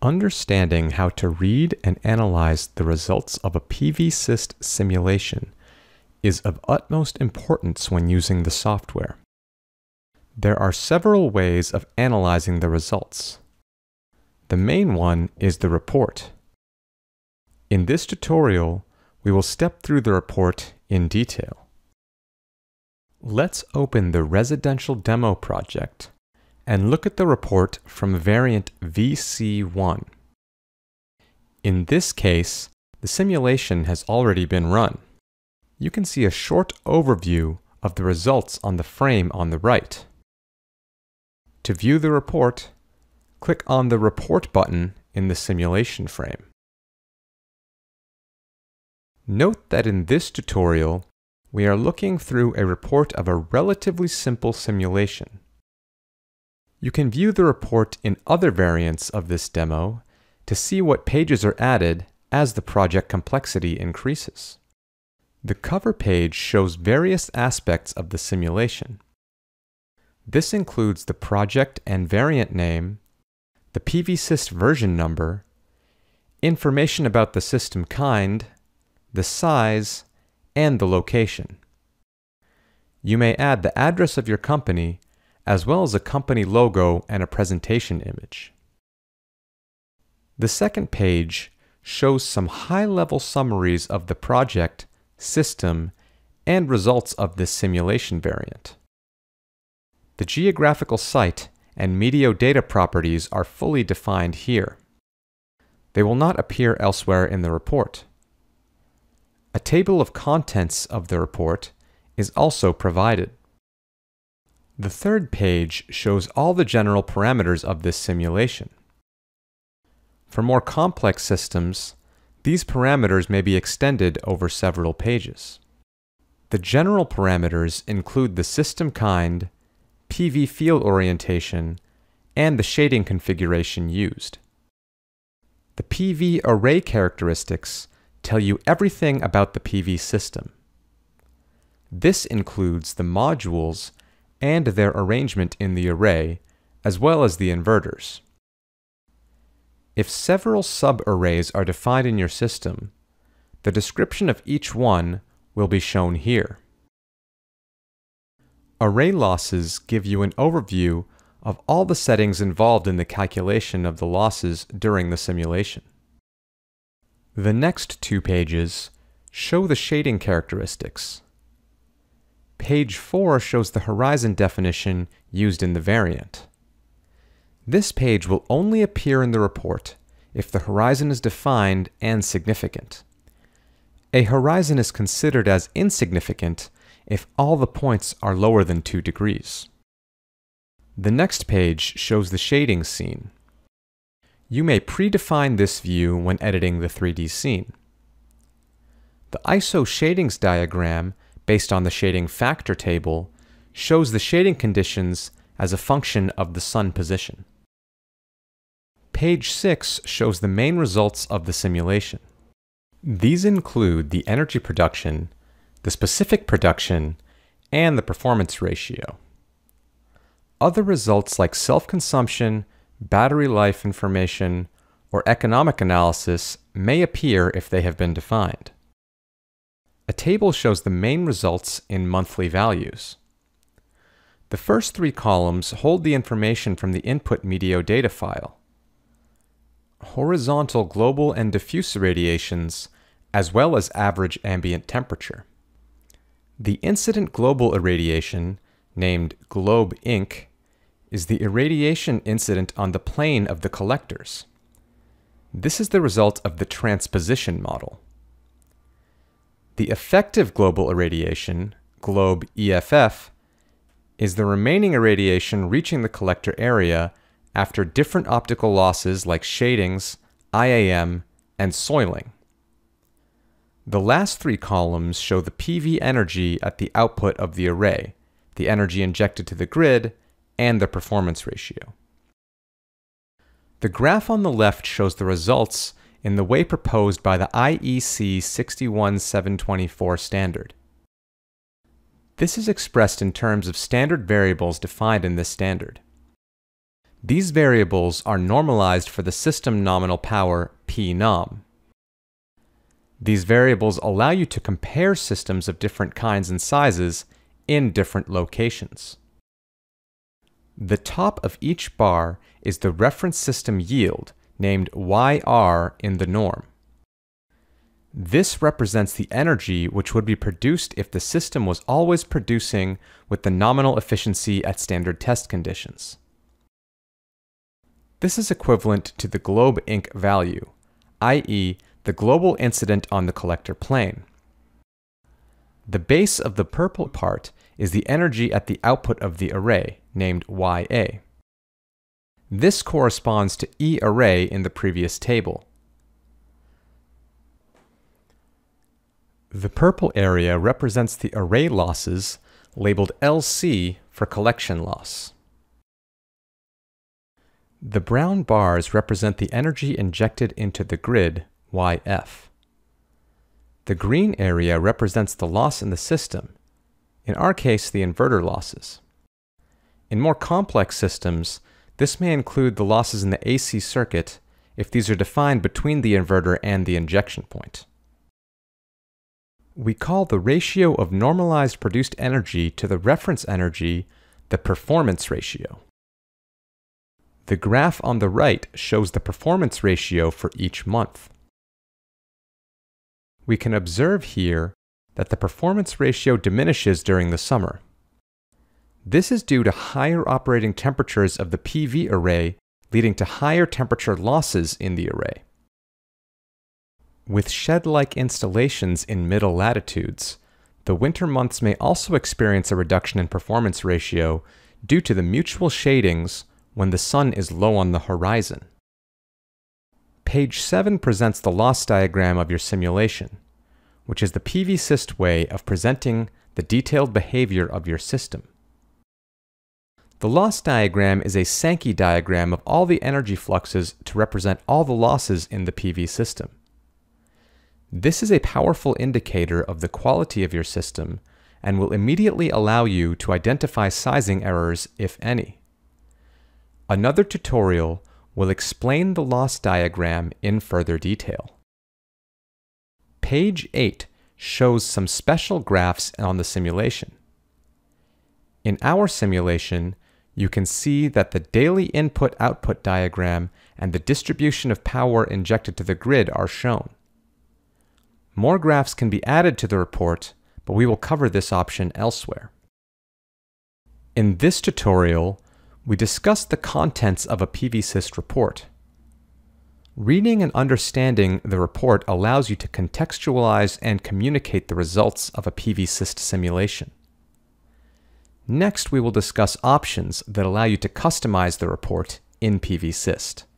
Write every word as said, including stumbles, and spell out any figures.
Understanding how to read and analyze the results of a PVsyst simulation is of utmost importance when using the software. There are several ways of analyzing the results. The main one is the report. In this tutorial, we will step through the report in detail. Let's open the residential demo project and look at the report from variant V C one. In this case, the simulation has already been run. You can see a short overview of the results on the frame on the right. To view the report, click on the Report button in the simulation frame. Note that in this tutorial, we are looking through a report of a relatively simple simulation. You can view the report in other variants of this demo to see what pages are added as the project complexity increases. The cover page shows various aspects of the simulation. This includes the project and variant name, the PVsyst version number, information about the system kind, the size, and the location. You may add the address of your company as well as a company logo and a presentation image. The second page shows some high-level summaries of the project, system, and results of this simulation variant. The geographical site and media data properties are fully defined here. They will not appear elsewhere in the report. A table of contents of the report is also provided. The third page shows all the general parameters of this simulation. For more complex systems, these parameters may be extended over several pages. The general parameters include the system kind, P V field orientation, and the shading configuration used. The P V array characteristics tell you everything about the P V system. This includes the modules and their arrangement in the array, as well as the inverters. If several sub-arrays are defined in your system, the description of each one will be shown here. Array losses give you an overview of all the settings involved in the calculation of the losses during the simulation. The next two pages show the shading characteristics. Page four shows the horizon definition used in the variant. This page will only appear in the report if the horizon is defined and significant. A horizon is considered as insignificant if all the points are lower than two degrees. The next page shows the shading scene. You may predefine this view when editing the three D scene. The I S O shadings diagram based on the shading factor table shows the shading conditions as a function of the sun position. Page six shows the main results of the simulation. These include the energy production, the specific production, and the performance ratio. Other results like self-consumption, battery life information, or economic analysis may appear if they have been defined. A table shows the main results in monthly values. The first three columns hold the information from the input media data file. Horizontal global and diffuse irradiations, as well as average ambient temperature. The incident global irradiation, named Globe Inc, is the irradiation incident on the plane of the collectors. This is the result of the transposition model. The effective global irradiation, Globe E F F, is the remaining irradiation reaching the collector area after different optical losses like shadings, I A M, and soiling. The last three columns show the P V energy at the output of the array, the energy injected to the grid, and the performance ratio. The graph on the left shows the results in the way proposed by the I E C six one seven two four standard. This is expressed in terms of standard variables defined in this standard. These variables are normalized for the system nominal power P nom. These variables allow you to compare systems of different kinds and sizes in different locations. The top of each bar is the reference system yield, named Y R in the norm. This represents the energy which would be produced if the system was always producing with the nominal efficiency at standard test conditions. This is equivalent to the globe ink value, that is, the global incident on the collector plane. The base of the purple part is the energy at the output of the array, named Y A. This corresponds to E array in the previous table. The purple area represents the array losses, labeled L C for collection loss. The brown bars represent the energy injected into the grid, Y F. The green area represents the loss in the system, in our case the inverter losses. In more complex systems, this may include the losses in the A C circuit if these are defined between the inverter and the injection point. We call the ratio of normalized produced energy to the reference energy the performance ratio. The graph on the right shows the performance ratio for each month. We can observe here that the performance ratio diminishes during the summer. This is due to higher operating temperatures of the P V array, leading to higher temperature losses in the array. With shed-like installations in middle latitudes, the winter months may also experience a reduction in performance ratio due to the mutual shadings when the sun is low on the horizon. Page seven presents the loss diagram of your simulation, which is the PVsyst way of presenting the detailed behavior of your system. The loss diagram is a Sankey diagram of all the energy fluxes to represent all the losses in the P V system. This is a powerful indicator of the quality of your system and will immediately allow you to identify sizing errors, if any. Another tutorial will explain the loss diagram in further detail. Page eight shows some special graphs on the simulation. In our simulation, you can see that the daily input-output diagram and the distribution of power injected to the grid are shown. More graphs can be added to the report, but we will cover this option elsewhere. In this tutorial, we discussed the contents of a PVsyst report. Reading and understanding the report allows you to contextualize and communicate the results of a PVsyst simulation. Next, we will discuss options that allow you to customize the report in PVsyst.